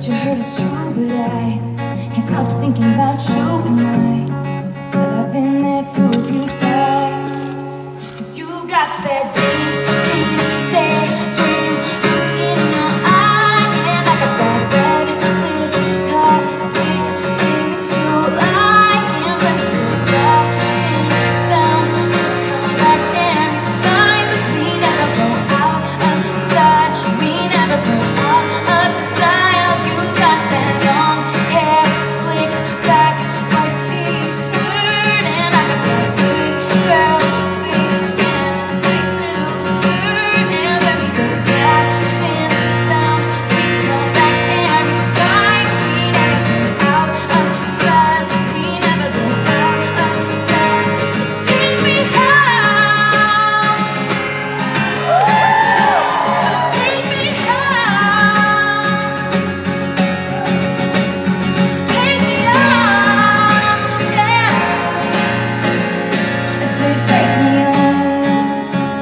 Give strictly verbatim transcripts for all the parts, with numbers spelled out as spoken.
what you heard is true, but I can't stop thinking about you. And I said I've been there too a few times. Cause you got that James Dean daydream look in your eye, and I got that red lip classic thing that you like. And when we go crashing down, come back every time. Cause we never go out of style, we never go out of style. You got that long hair slicked back, white t-shirt, and I got that good girl feet and a tight little skirt. And when we go crashing down, we come back every time. 'Cause we never go out of style, we never go out of style. So take me high, so take me high, so take me high, yeah. I say take me home,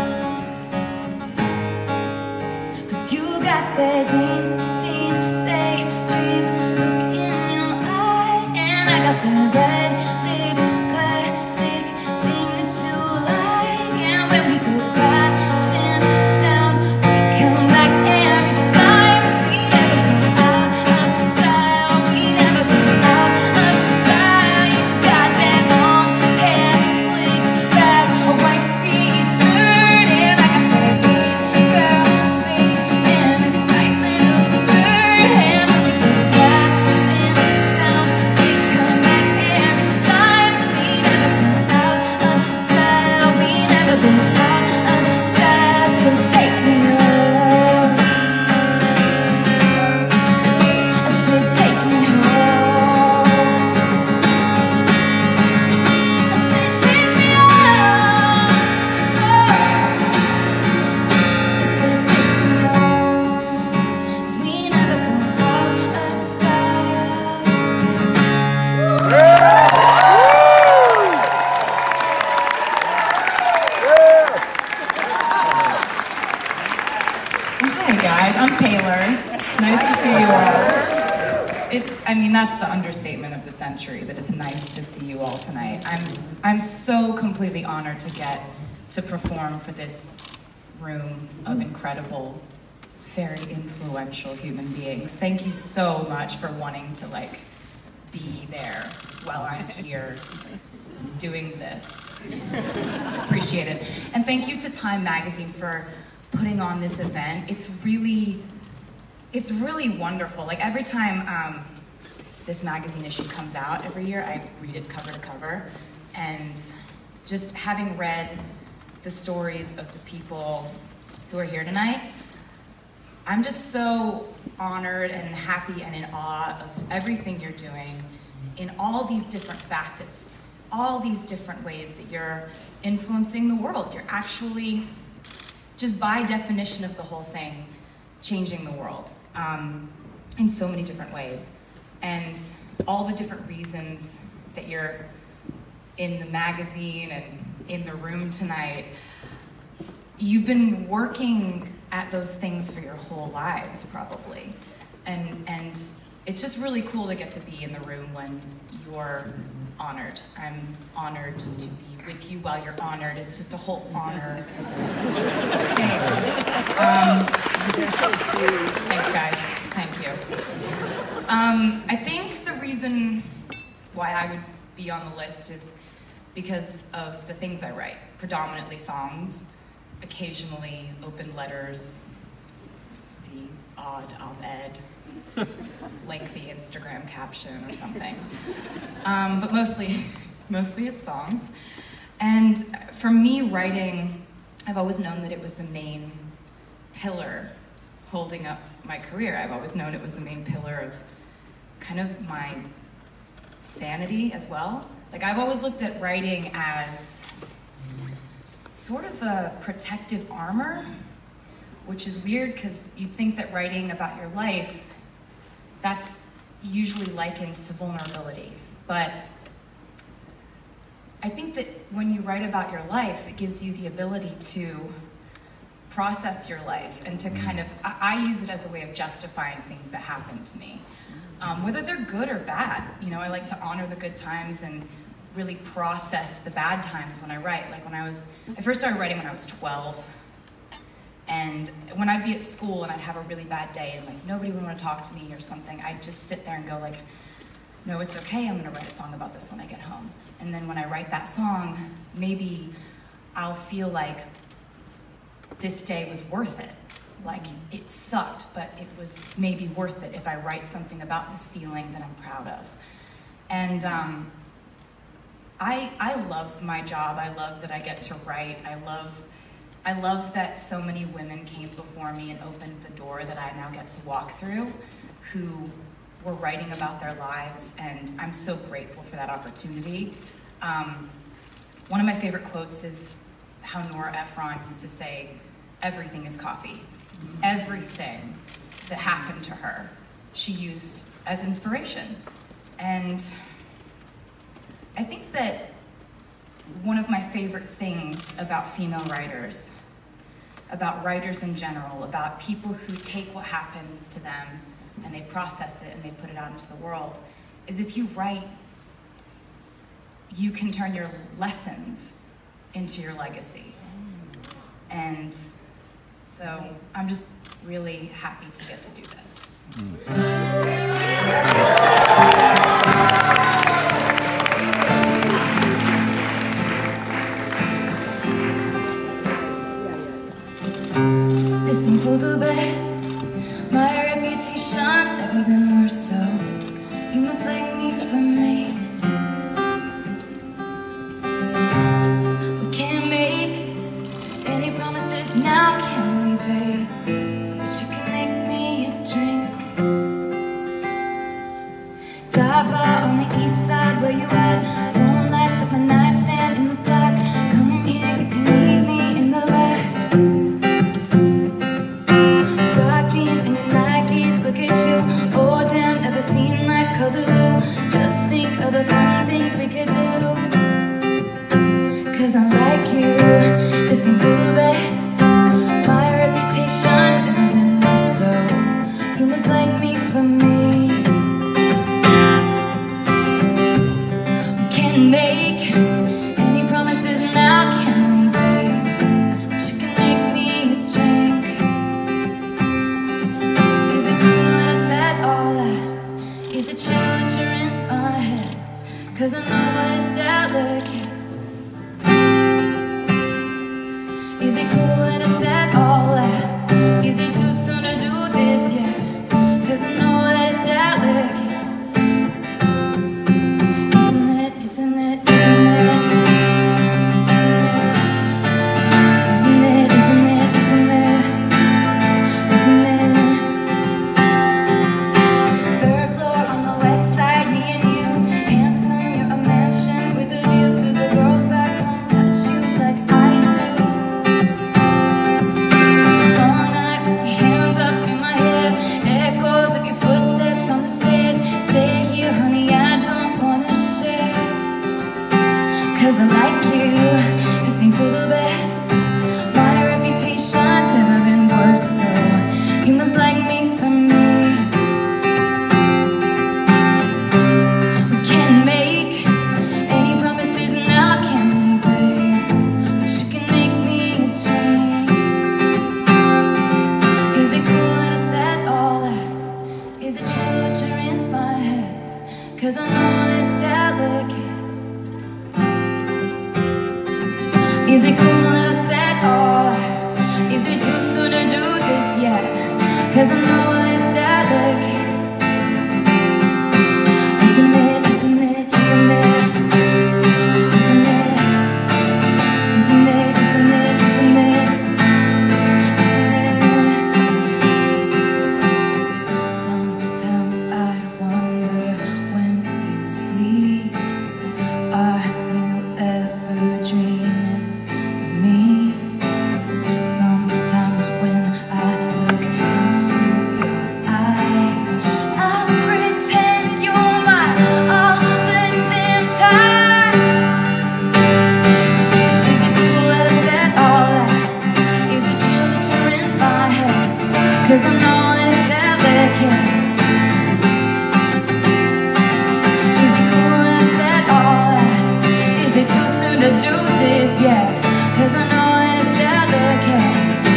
'cause you got that James Dean daydream look in your eye, and I got that red lip classic thing that you like. And when we go crashing down, we come back every time. 'Cause we never go out of style, we never go out of style. You got that long hair slicked back, a white t-shirt, and I got that good girl thing and a tight little skirt. And when we go crashing down, we come back every time. 'Cause we never go out of style, we never go out of style. So take me home, I said take me home, I said take me home, I said take me home. 'Cause we never go out of style. Hi guys, I'm Taylor. Nice to see you all. It's, I mean, that's the understatement of the century, that it's nice to see you all tonight. I'm, I'm so completely honored to get to perform for this room of incredible, very influential human beings. Thank you so much for wanting to like be there while I'm here doing this. Appreciate it. And thank you to Time Magazine for putting on this event. It's really, it's really wonderful. Like every time um, this magazine issue comes out every year, I read it cover to cover. And just having read the stories of the people who are here tonight, I'm just so honored and happy and in awe of everything you're doing in all these different facets, all these different ways that you're influencing the world. You're actually, just by definition of the whole thing, changing the world um, in so many different ways. And all the different reasons that you're in the magazine and in the room tonight, you've been working at those things for your whole lives, probably. And, and it's just really cool to get to be in the room when you're honored. I'm honored to be with you while you're honored. It's just a whole honor thing. Um, thanks, guys. Thank you. Um, I think the reason why I would be on the list is because of the things I write. Predominantly songs, occasionally open letters, the odd op-ed, lengthy Instagram caption or something. Um, but mostly, mostly it's songs. And for me, writing, I've always known that it was the main pillar holding up my career. I've always known it was the main pillar of kind of my sanity as well. Like I've always looked at writing as sort of a protective armor, which is weird because you'd think that writing about your life, that's usually likened to vulnerability. But I think that when you write about your life, it gives you the ability to process your life and to kind of, I, I use it as a way of justifying things that happen to me. Um, whether they're good or bad. You know, I like to honor the good times and really process the bad times when I write. Like when I was, I first started writing when I was twelve. And when I'd be at school and I'd have a really bad day and like nobody would want to talk to me or something, I'd just sit there and go like, no, it's okay, I'm gonna write a song about this when I get home. And then when I write that song, maybe I'll feel like this day was worth it. Like it sucked, but it was maybe worth it if I write something about this feeling that I'm proud of. And um, I, I love my job. I love that I get to write. I love, I love that so many women came before me and opened the door that I now get to walk through, who were writing about their lives, and I'm so grateful for that opportunity. Um, one of my favorite quotes is how Nora Ephron used to say, everything is copy. Everything that happened to her, she used as inspiration. And I think that one of my favorite things about female writers, about writers in general, about people who take what happens to them and they process it and they put it out into the world, is if you write, you can turn your lessons into your legacy. And so I'm just really happy to get to do this. This ain't for the best. My reputation's never been worse, so you must like me for me. We can't make any promises now, can we, babe? But you can make me a drink. Dive bar on the east side, where you at? Phone lights up my nightstand in the black. Come here, you can meet me in the back. Dark jeans and your Nikes, look at you. Oh damn, never seen like color blue. Just think of the fun things we could do. Cause I like you, this ain't for the best. My reputation's never been worse, so you must like me for me. We can't make any promises now, can we, babe? But you can make me a drink. Is it cool that I said all that? Is it chill that you're in my head? Cause I know that it's delicate. Is it cool that I said all that? Is it too soon to do this yet? Cause I know that it's delicate. Isn't it, isn't it, isn't it? Isn't it, isn't it, isn't it? Isn't it? Third floor on the west side, me and you. Handsome, you're a mansion with a view to the girls back home. Touch you like I do. Long night with your hands up in my hair. Echoes of your footsteps on the stairs. Stay here, honey, I don't wanna share. Cause I like you, this ain't for the best. My reputation's never been worse, so you must like me for me. We can't make any promises now, can we, babe? But you can make me a drink. Is it cool that I said all that? Is it chill that you're in my head? Cause I know that it's delicate. Is it cool that I said all that? Is it too soon to do this yet? Cause I know that it's delicate. Isn't it, isn't it, isn't it? Isn't it? Isn't it, isn't it, isn't it? Isn't it? Sometimes I wonder when you sleep, are you ever dreaming of me? Sometimes when I look into to do this yet, 'cause I know that it's delicate.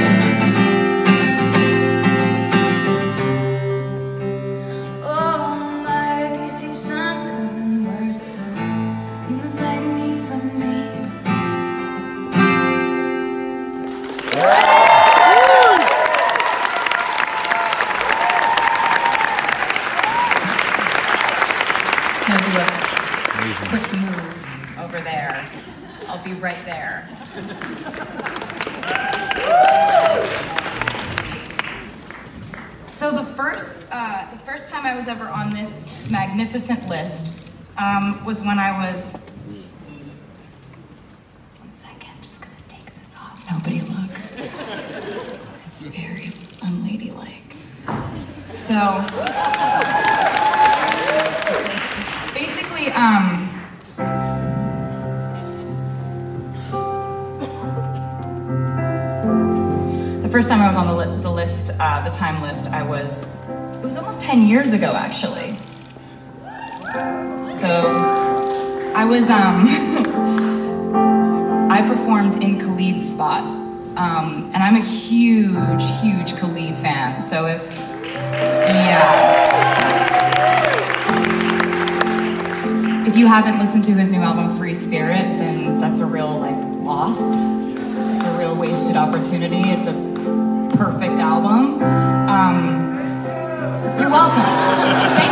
Oh, my reputation's even worse, so you must like me for me. Just gonna do a quick move over there. I'll be right there. So the first, uh, the first time I was ever on this magnificent list um, was when I was. One second, just gonna take this off. Nobody look. It's very unladylike. So basically, um. The first time I was on the, li- the list, uh, the time list, I was, it was almost ten years ago, actually. So, I was, um, I performed in Khalid's spot. Um, and I'm a huge, huge Khalid fan. So if, yeah. If you haven't listened to his new album, Free Spirit, then that's a real, like, loss. It's a real wasted opportunity. It's a perfect album. Um, you're welcome. Thank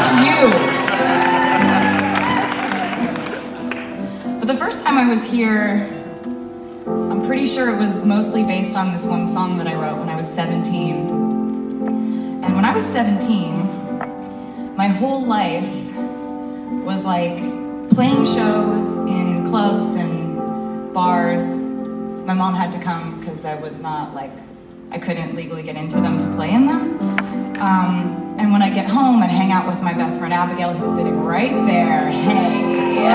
you. But the first time I was here, I'm pretty sure it was mostly based on this one song that I wrote when I was seventeen. And when I was seventeen, my whole life was like playing shows in clubs and bars. My mom had to come because I was not like, I couldn't legally get into them to play in them. Um, and when I get home, I'd hang out with my best friend Abigail, who's sitting right there. Hey.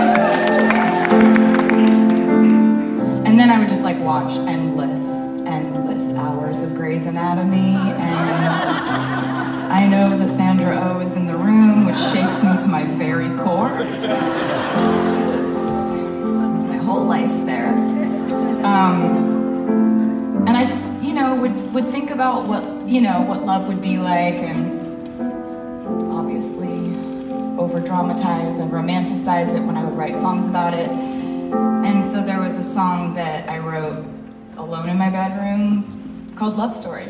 And then I would just like watch endless, endless hours of Grey's Anatomy. And I know that Sandra Oh is in the room, which shakes me to my very core. Because it's my whole life there. Um, and I just, you know, would, would think about what, you know, what love would be like, and obviously over-dramatize and romanticize it when I would write songs about it. And so there was a song that I wrote alone in my bedroom called Love Story.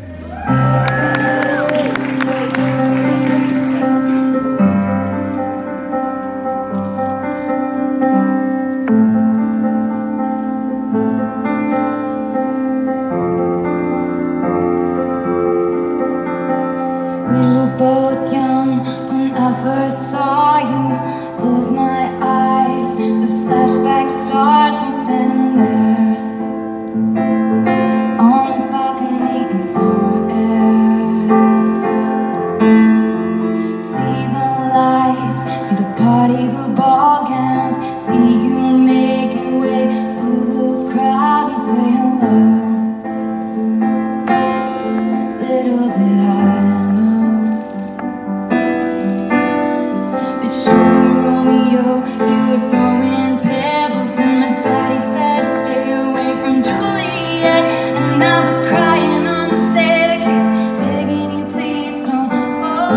Both young when I first saw you. Close my eyes, the flashback starts. I'm standing there on a balcony in summer air. See the lights, see the party, the ball gowns. See you making way through the crowd and say hello. Little did I you were throwing pebbles, and my daddy said stay away from Juliet. And I was crying on the staircase, begging you please don't go.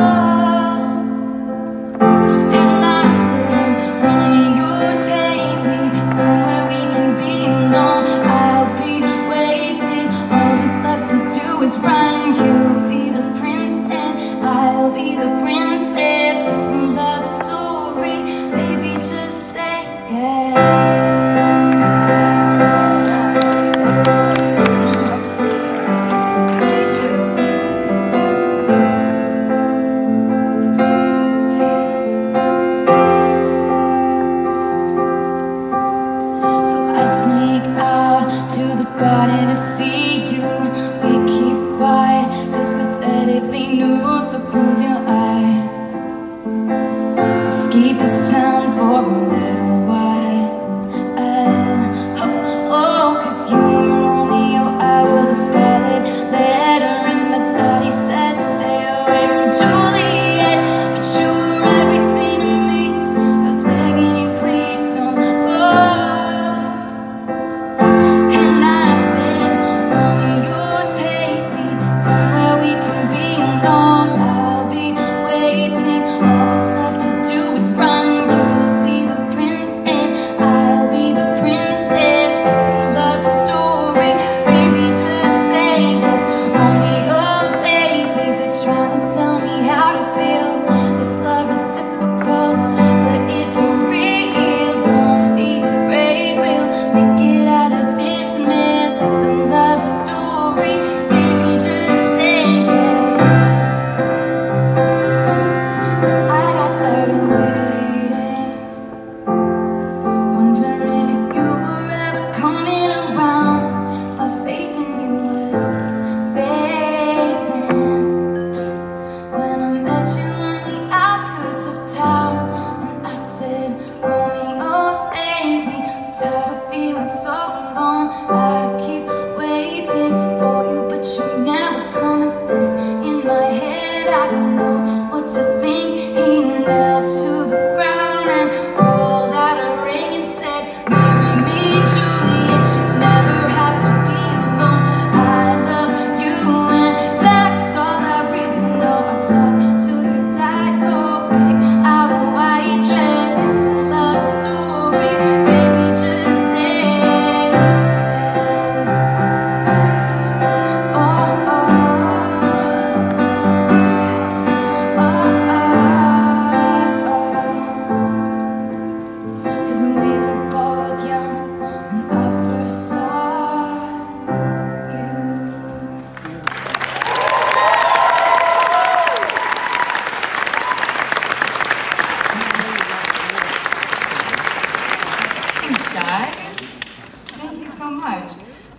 And I said, when will you take me somewhere we can be alone? I'll be waiting, all that's left to do is run. You'll be the prince and I'll be the princess. It's a love story, baby, just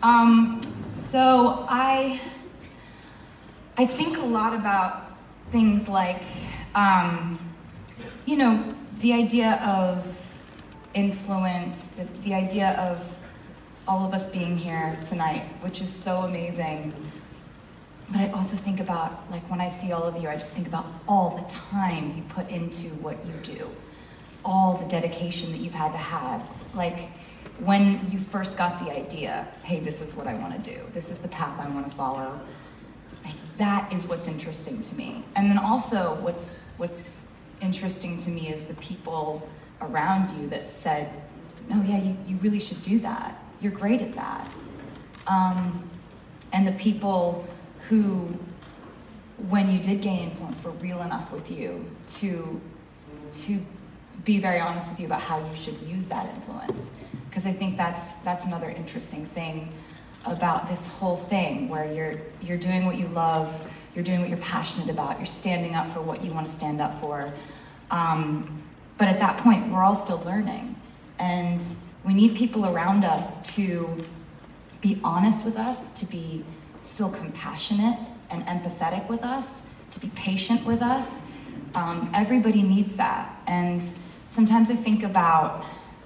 Um, so I, I think a lot about things like, um, you know, the idea of influence, the, the idea of all of us being here tonight, which is so amazing. But I also think about, like, when I see all of you, I just think about all the time you put into what you do, all the dedication that you've had to have. Like, when you first got the idea, hey, this is what I want to do, this is the path I want to follow, like, that is what's interesting to me. And then also, what's what's interesting to me is the people around you that said, no, yeah, you, you really should do that. You're great at that. Um, and the people who, when you did gain influence, were real enough with you to, to be very honest with you about how you should use that influence. Because I think that's, that's another interesting thing about this whole thing, where you're, you're doing what you love, you're doing what you're passionate about, you're standing up for what you want to stand up for. Um, but at that point, we're all still learning. And we need people around us to be honest with us, to be still compassionate and empathetic with us, to be patient with us. Um, everybody needs that. And sometimes I think about,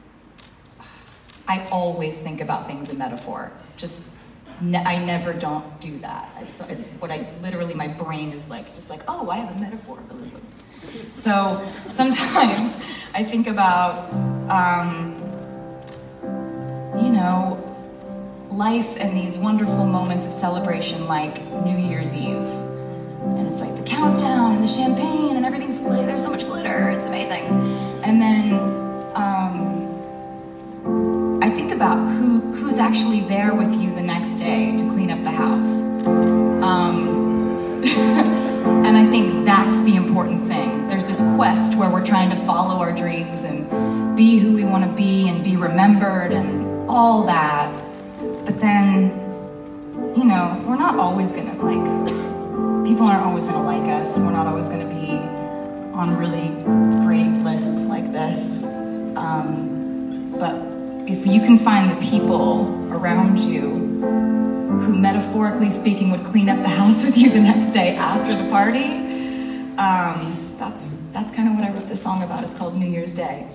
I always think about things in metaphor. Just, ne- I never don't do that. It's what I, literally my brain is like, just like, oh, I have a metaphor. So sometimes I think about, um, you know, life and these wonderful moments of celebration like New Year's Eve. And it's like the countdown and the champagne and everything's glitter. There's so much glitter. It's amazing. And then um, I think about who who's actually there with you the next day to clean up the house. Um, and I think that's the important thing. There's this quest where we're trying to follow our dreams and be who we want to be and be remembered and all that. But then, you know, we're not always gonna, like, people aren't always gonna like us. We're not always gonna be on really great lists like this. Um, but if you can find the people around you who, metaphorically speaking, would clean up the house with you the next day after the party, um, that's, that's kind of what I wrote this song about. It's called New Year's Day.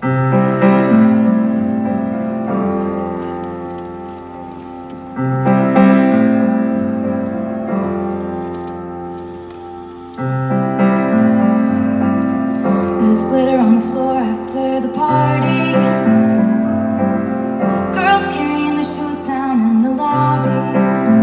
There's glitter on the floor after the party. Girls carrying their shoes down in the lobby.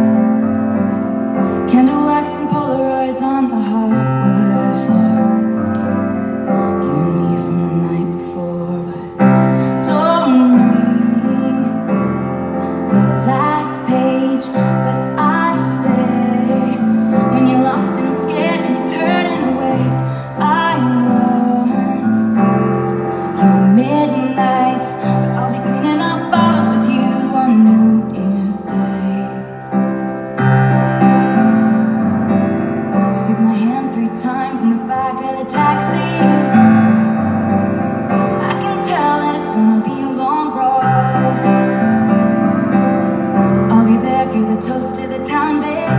Candle wax and Polaroids on the hardwood floor. You and me from the night before, but don't read the last page, but I stay. When you're lost and scared and you're turning away, I want your midnights, but I'll be cleaning up bottles with you on New Year's Day. Squeeze my hand three times in the back of the taxi. I can tell that it's gonna be a long road. I'll be there for the toast to the town, babe.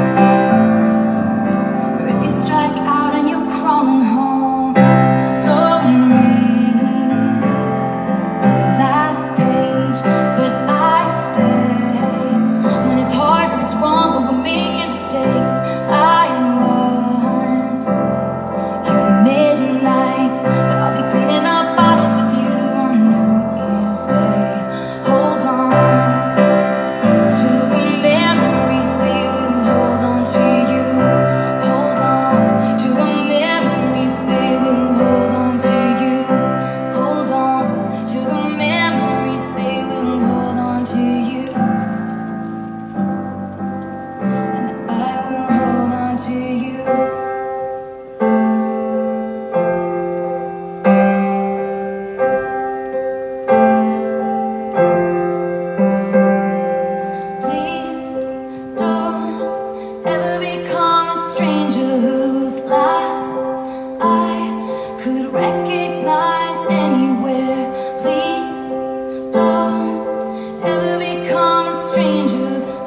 Or if you strike out and you're crawling home, don't read the last page, but I stay. When it's hard or it's wrong or we're making mistakes, I want your midnights, but I'll be cleaning up bottles with you on New Year's Day. Hold on to the memories, they will hold on to you. Hold on to the memories, they will hold on to you. Hold on to the memories, they will hold on to you. And I will hold on to you. Please don't ever become a stranger whose laugh I could recognize anywhere. Please don't ever become a stranger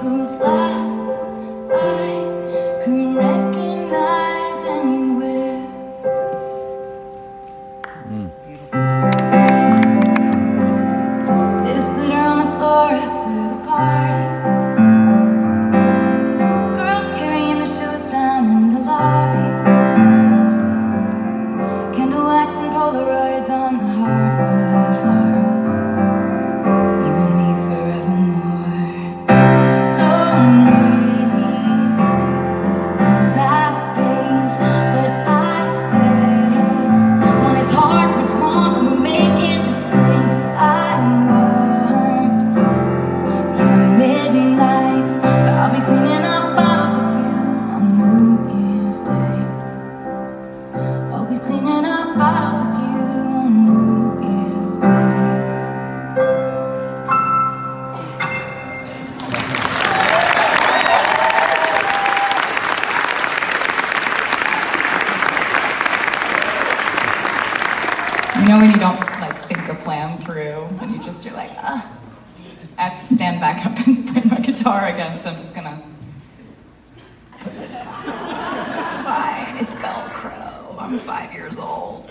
You know when you don't like think a plan through and you just, you're like, ah. I have to stand back up and play my guitar again, so I'm just gonna put this back. It's fine, it's Velcro. I'm five years old.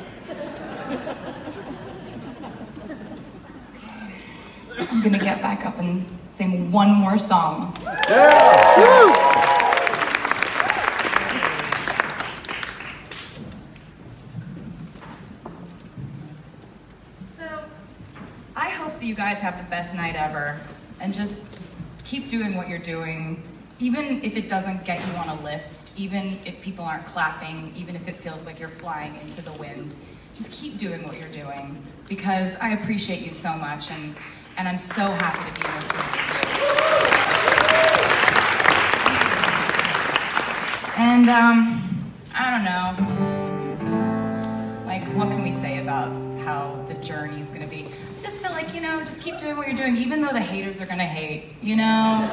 I'm gonna get back up and sing one more song. Yeah! Woo! I hope that you guys have the best night ever, and just keep doing what you're doing, even if it doesn't get you on a list, even if people aren't clapping, even if it feels like you're flying into the wind. Just keep doing what you're doing, because I appreciate you so much, and, and I'm so happy to be in this room with you. And, um, I don't know, like, what can we say about how the journey is gonna be? I just feel like, you know, just keep doing what you're doing, even though the haters are gonna hate, you know?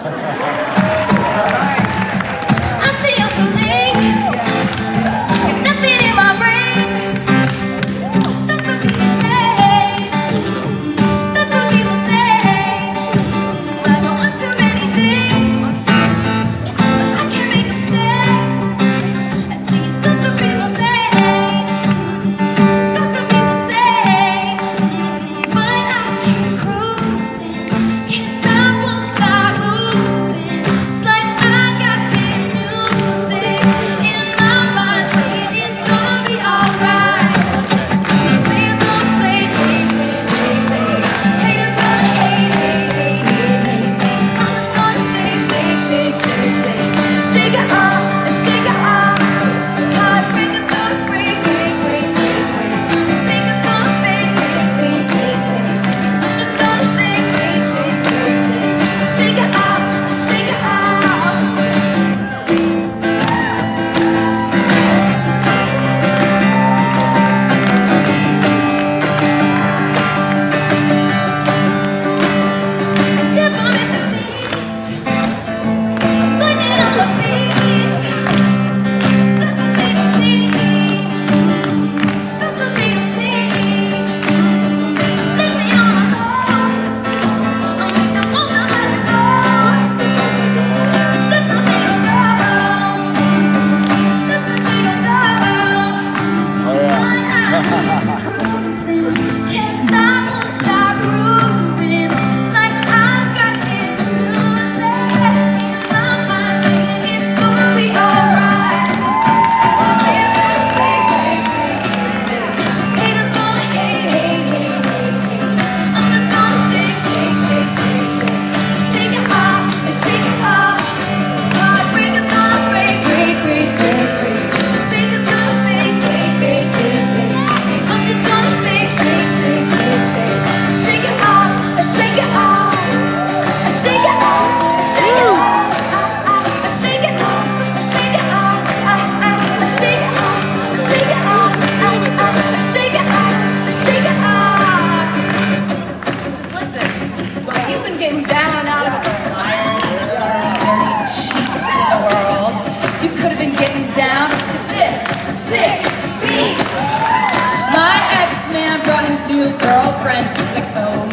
I stay up too late, got nothing in my brain. That's what people say, that's what people say. I don't want too many days, but I can't make them stay. At least that's what people say, that's what people say. But I keep cruising, can't stop, won't stop moving. It's like I got this music in my mind, saying it's gonna be alright. Haters gonna play, play, play, play, play. Haters gonna hate, hate, hate, hate, hate, hate. I'm just gonna shake, shake, shake, shake, shake. Shake it off, shake it off. Heartbreakers gonna break, break, break, break, break. Think it's gonna fade, fade, fade, fade, fade. I'm just gonna shake, shake, shake, shake, shake. Shake it off, shake it off. Never miss a beat. I'm lightning on my feet. That's what they don't see. That's what they don't see. Dancing on my own. I'll make the most of as it goes. That's what they don't know. That's what they don't know. Oh yeah. Cruising, can't stop, won't stop grooving. It's like I've got this music in my mind, saying it's gonna be alright. Haters gonna play, play, play, play, play. Haters gonna hate, hate, hate, hate, hate. I'm just gonna shake, shake, shake, shake, shake. Shake it off, shake it off. Heartbreakers gonna break, break, break, break, break. Fingers gonna fade, fade, fade, fade, fade. I'm just gonna shake, shake, shake, shake, shake. Shake it off, shake it off. Shake it off, shake it off. Shake it off, shake it off. Shake it off, shake it off. Shake it off, shake it off. Just listen, while you've been getting down and out about the liars and the dirty, dirty cheats in the world, you could have been getting down to this sick beat. My ex-man brought his new girlfriend, she's like, oh